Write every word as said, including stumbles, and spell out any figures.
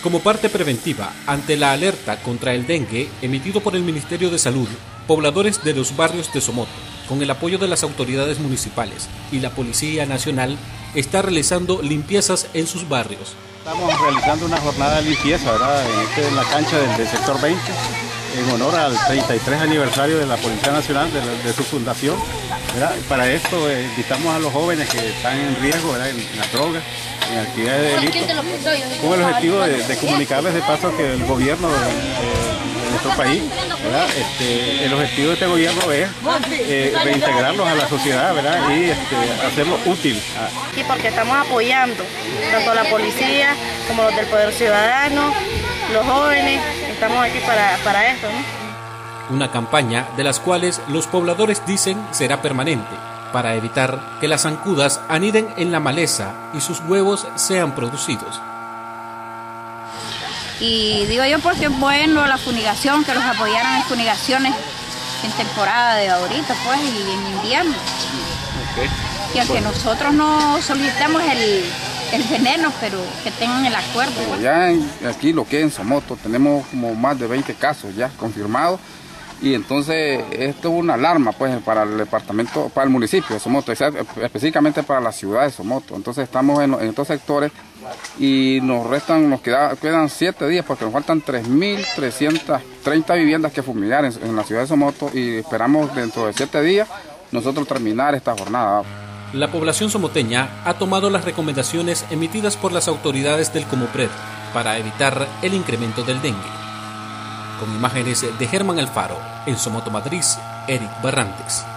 Como parte preventiva ante la alerta contra el dengue emitido por el Ministerio de Salud, pobladores de los barrios de Somoto, con el apoyo de las autoridades municipales y la Policía Nacional, está realizando limpiezas en sus barrios. Estamos realizando una jornada de limpieza, ¿verdad? En, este, en la cancha del, del sector veinte, en honor al treinta y tres aniversario de la Policía Nacional, de, la, de su fundación, ¿verdad? Para esto eh, invitamos a los jóvenes que están en riesgo, ¿verdad? En, en las drogas, en actividades de delito, con el objetivo de, de comunicarles de paso que el gobierno de, de, de nuestro país, ¿verdad? Este, el objetivo de este gobierno es eh, reintegrarlos a la sociedad, ¿verdad? Y este, hacerlos útiles. Y porque estamos apoyando tanto la policía como los del Poder Ciudadano, los jóvenes, estamos aquí para, para esto, ¿no? Una campaña de las cuales los pobladores dicen será permanente, para evitar que las zancudas aniden en la maleza y sus huevos sean producidos. Y digo yo porque es bueno la fumigación, que los apoyaran en fumigaciones en temporada de ahorita, pues, y en invierno. Okay. Y aunque bueno, nosotros no solicitamos el, el veneno, pero que tengan el acuerdo. Ya en, aquí lo que es en Somoto tenemos como más de veinte casos ya confirmados. Y entonces esto es una alarma pues para el departamento, para el municipio de Somoto, específicamente para la ciudad de Somoto. Entonces estamos en, en estos sectores y nos restan, nos queda, quedan siete días porque nos faltan tres mil trescientas treinta viviendas que fumigar en, en la ciudad de Somoto y esperamos dentro de siete días nosotros terminar esta jornada. La población somoteña ha tomado las recomendaciones emitidas por las autoridades del Comupred para evitar el incremento del dengue. Con imágenes de Germán Alfaro, en Somoto, Madrid, Eric Barrantes.